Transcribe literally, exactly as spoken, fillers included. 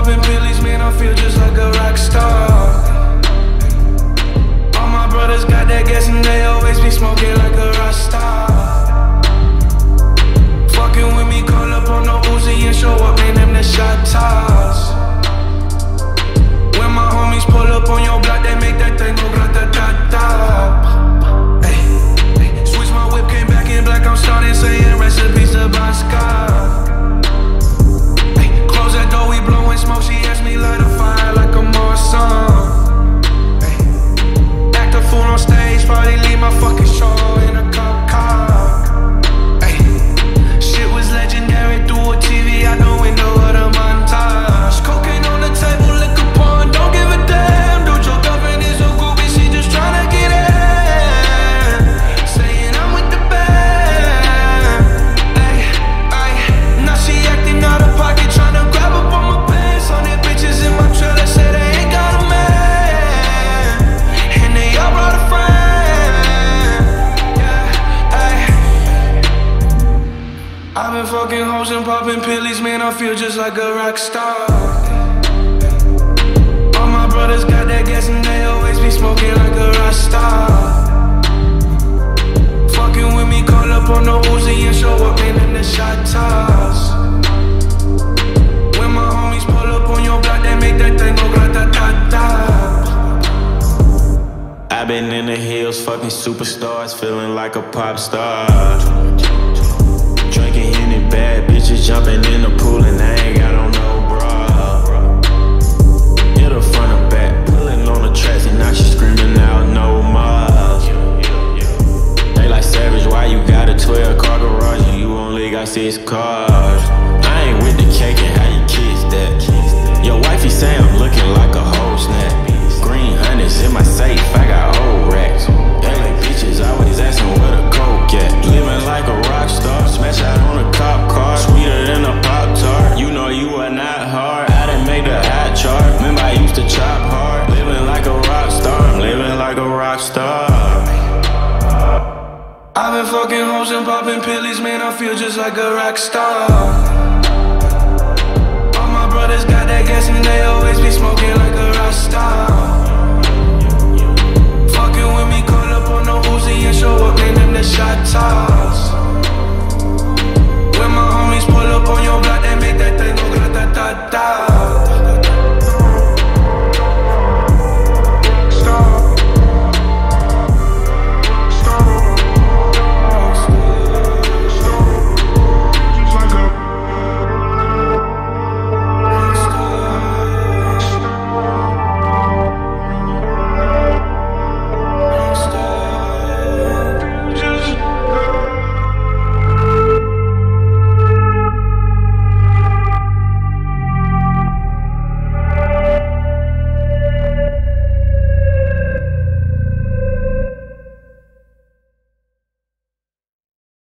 poppin' pillies, man, I feel just like a rock star. All my brothers got that gas and they always be smoking like a Rasta. Fucking with me, call up on the Uzi and show up, man, them the shottas. When my homies pull up on your block, they make that thing go grrra-ta-ta-ta. Hey, hey, switch my whip, came back in black, I'm starting saying recipes to Bosca. Hey, close that door, we blowin' smoke, she asked me light a fire like I'm Morrison. Hey, act a fool on stage, probably leave my fucking show in a cop car. Hey, shit was legendary through a T V out the window of the montage. Cocaine on the table, liquor porn, don't give a damn. Dude, your girlfriend is a groupie, she just tryna get in. Saying I'm with the band. Ay, ay, now she acting out of pocket, tryna grab up on my pants. On the bitches in my trailer, say they ain't got a man, and they all brought a friend. Yeah, ay. I've been fucking hoes and poppin' pillies, man, I feel just like a rock star. All my brothers got that gas and they always be smoking like a Rasta. Fucking with me, call up on the Uzi and show up, man, in the shottas. When my homies pull up on your block, they make that thing go grrra-ta-ta-ta. I've been in the hills, fucking superstars, feeling like a pop star. Drinking Henny, bad bitches jumping in the pool and I ain't got on no bra. Hit her front or back, pulling on the tracks and now she screaming out no more. They like Savage, why you got a twelve car garage and you only got six cars? I ain't with the cake and how you kiss that. Your wifey say I'm looking like a whole snack. Green hundreds in my safe, I got old racks. L A bitches always asking where the coke at. Living like a rock star, smash out on a cop car, sweeter than a Pop-Tart. You know you are not hard, I didn't make the hot chart. Remember I used to chop hard. Living like a rock star, I'm living like a rock star. I've been fucking hoes and poppin' pillies, man, I feel just like a rock star.